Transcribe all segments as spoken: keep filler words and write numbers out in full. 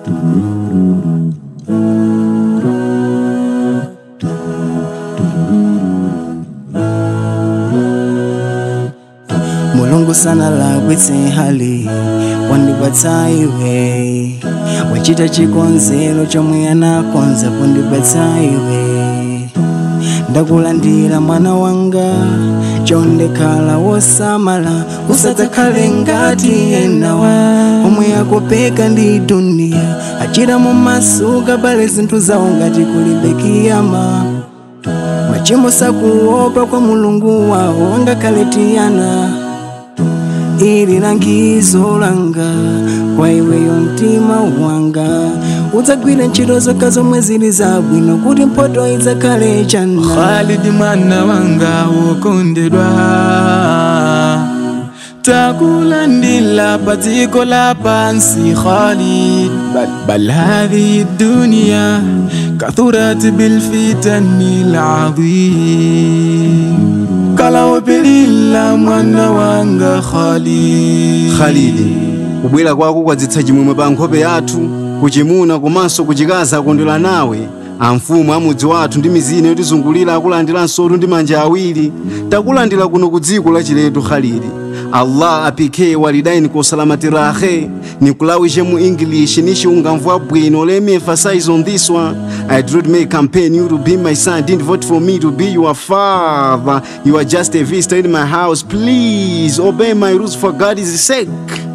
Mulungu sana la kwitse hali wandipatsa iwe wachita chikonzero chomwe anakonza kundipatsa iwe ndakulandira mwana wanga chondekhala wosamala usadzakhale ngati enawa omwe akopeka ndi dunia achira mu maso kabale zinthu zawo ngati kulibe kiyama machimo sakuopa kwa mulungu wawo angakhale tiyana ili langizo langa kwa iweyo mtima wanga udzagwira ntchito zokha zomwe zili zabwino kuti mphotho idzakhale chana. Khalid mwana wanga wokondedwa takulandila padziko lapansi Khalid bal hadhihi dunya kathurat bilfitani alazim kala wapelila mwana wanga Khalid. Khalid, kubwera kwako kwadzitsa chimwemwe pa nkhope yathu kuchimuna komanso kuchikaza akondwera nawe amfumu amudzi wathu ndi mizina yotizungulira akulandiranso ndi manja awiri takulandira kuno ku dziko la chiletu Khalid. Allah apike walidaini kwa salamati rahe nikulawishe mu English nishi ungamvwa bwino. Let me emphasize on this one. I did not make campaign you to be my son, didn't vote for me to be your father. You are just a visitor in my house. Please obey my rules for God's sake.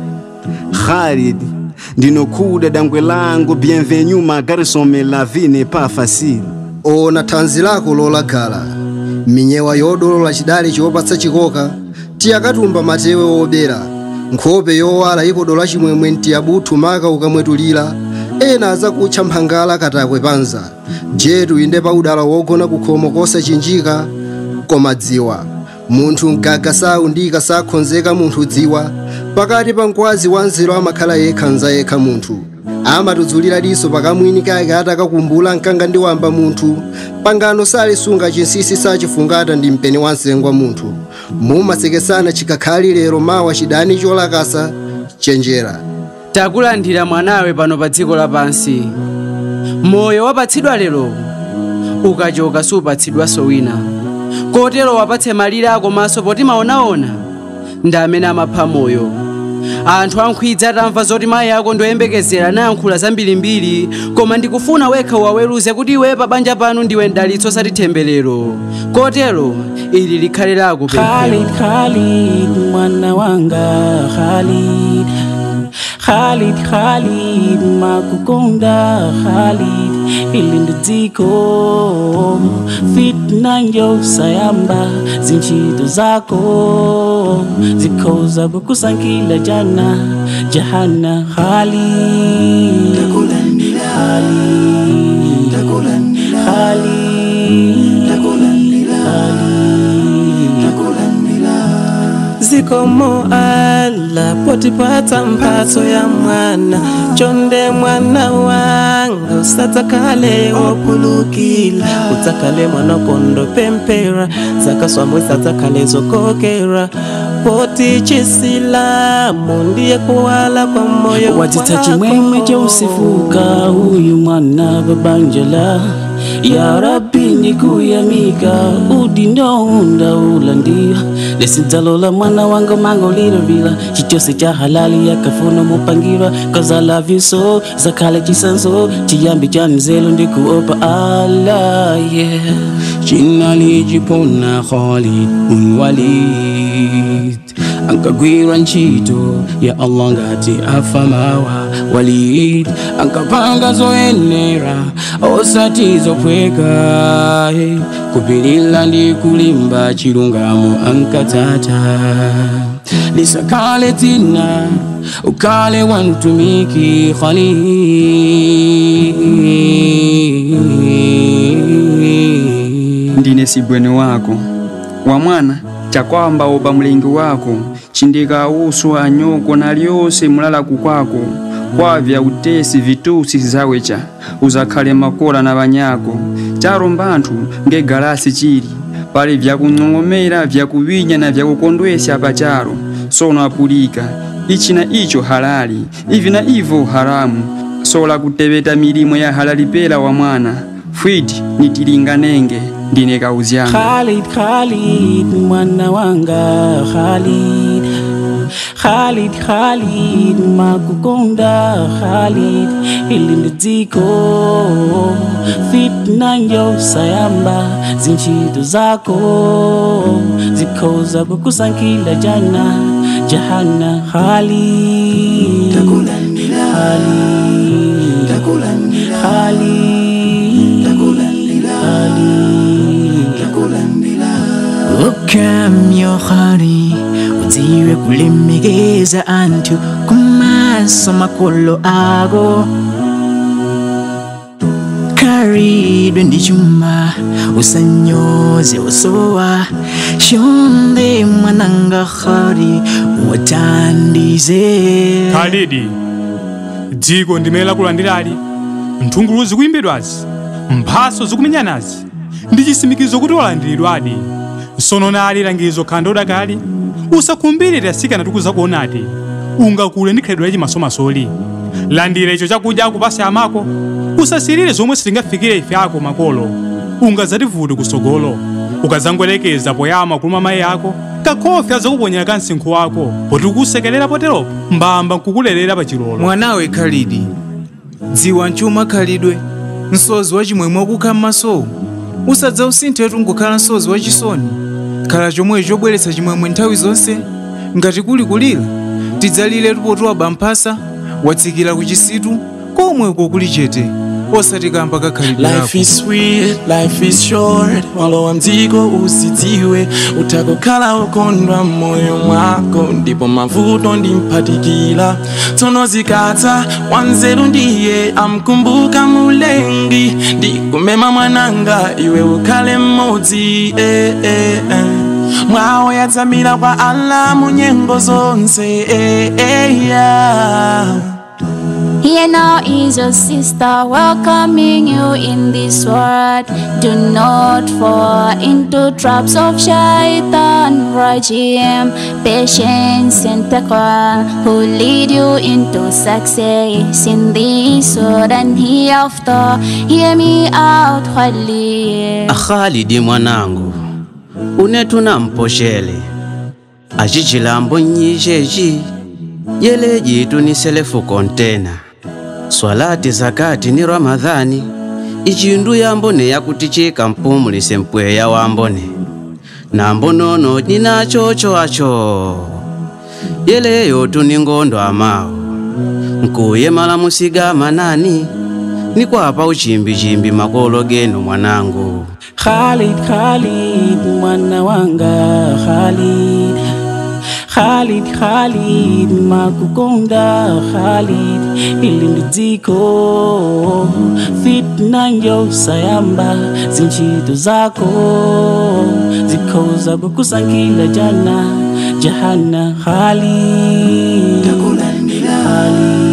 Khalid, ndinokuda dangwe langu bienvenue ma garçon, mais la vie n'est pas facile. Ona tanzi lako lolagala minyewa yodolola chidali chopatsa chikoka tiyakatumba matewe obera nkhope yowala ikodola chimwemwe ntiyabuthu maka ukamwetulira ena azakutcha mphangala katakwe panza jetu inde pa udala wogona kukhomo kosachinjika koma dziwa munthu mgaga saundika sakhonzeka munthu dziwa pakati pa nkwazi wanzero amakhala yekha nza yekha munthu amatudzulira diso pakamwini kake atakakumbula mkanga ndi wamba munthu pangano salisunga chinsisi sachifungata ndi mpeni wansengwa munthu mumasekesana chikakhali lero mawa chidani cholakasa chenjera. Takulandira mwanawe pano pa dziko lapansi moyo wapatsidwa lero ukachoka supatsidwa so wina kotero wapatse malire ako maso poti maonaona ndi amene amapha moyo. Anthu ankhwidza atamva zoti mayi ako ndoyembekezera nayankhula zambirimbiri koma ndikufuna wekha waweruze kuti iwe pa banja pano ndiwe mdalitso osati temberero kotero ili likhale lako pemphero. Khalid, Khalid mwana wanga Khalid Khalid, Khalid makukonda Khalid ili ndiziko fitna njo sayamba zinchito zako zikoza kukusankila jana jahana. Khalid Khalid Khalid zikomo ala poti pata mpato ya mwana chonde mwana wanga usatakale wopulukila utakale mwana kondo pempera zakaswamwe satakale zokokera poti chisila mundiye kuwala kwa moyo wajita chimwemwe cheusifuka huyu mwana babanjala ya Rabbi nikuyamika udinonda ulandia lesintalola mwana wanga mangolira vila chichose cha halali yakafuna mupangira cause I love you so zakale chisanso chiyambi cha nzelo ndikuopa Allah yeah. Chinali jipona Khalid unwalid ankagwira nchito ya Allah ngati afamawa walid ankapanga zoenera osatizo pweka hey. Kupilila ndi kulimba chilungamo ankatata lisakale tina ukale wantumiki Khalid. Ndine sibwene wako wa mwana chakwamba oba mlengi wako chindika usu anyoko na lyose mulala kukwako kwavya utesi vitusi zawecha uzakhale makola na banyako charo mbantu nge galasi chiri pale vya kunongomera vya kuwinya na vya kukondwesha pacharo sono apulika ichi na icho halali ivi na ivo haramu sola kutebeta milimo ya halalipela wa mwana fwidi nitilinganenge ndine kauzyanga. Khalid, Khalid, mwana wanga Khalid. Khalid, Khalid, makukonda Khalid. Ilindiziko fitna nyo sayamba zinchito zako zikoza kukusankila jana jahana. Khalid, takulandila Khalid, takulandila Khalid, takulandila Khalid, takulandila. Ukamyo khari uziwe kulemegeza antu kumaso makolo ago. Karidwe ndi chuma usanyoze usowa shonde mwananga khari watandize. Khalid, dziko ndimela kulandilali nthungulu zikuimbidwazi mphaso zikumenyanazi ndi chisimikizo kuti walandiridwadi. Sono nali langizo khandoda kali usakhumbire tasikana tikuzakuonati ungakule ndi khalidwe lachi masomasoli. Landira icho chakudya akupasa amako usasirire zomwe sitingafikire ife ako makolo ungazativuti kusogolo ukazangwelekeza poyama kuluma mayi ako kakhofi azakuponyera kansinkhu wako poti kusekelera poteropo mbamba nkukulelera pa chilolo. Mwanawe Khalid, dziwa nchuma khalidwe nsozi wachimwemwe wakukha m'masowu usadza usinthe wetu ngokhala nsozi wachisoni. Khala chomwe chobweretsa chimwemwe nthawi zonse ngati kuli kulira tidzalire tupotowa bamphasa watsikira ku chisitu komwe kuli chete osatikamba kakhalidwe lako. Life is sweet, life is short, walowa mdziko usidziwe utakokhala ukondwa moyo mwako ndipo mavuto ndimpatikila. Tsono zikatsa wanzeru ndiye amkumbuka mulengi ndikumema mwananga iwe ukhale mmodzi eh, eh, eh. Mwawo yatsamira kwa Allah munyengo zonse eh, eh, yeah. Here now is your sister welcoming you in this world. Do not fall into traps of shaitan, rajim, patience and taqwa, who lead you into success in this world and hereafter. Hear me out, Khalid. Khalid mwanangu unetuna mposhele achichilambo nyishechi yele jitu ni selefu kontena swalati zakati ni Ramadhani ichindu yambone yakutichika mpumulise mpweya wambone nambonono nina chocho acho yeleyo tuningondo amao nkuye mala musiga manani nikwapa uchimbi chimbi makolo geno mwanangu. Khalid, Khalid, mwana wanga Khalid. Khalid, Khalid, makukonda Khalid. Ilindiziko fitna nyo sayamba zinchito zako zikoza kukusankila jana jahana. Khalid, takulandila Khalid.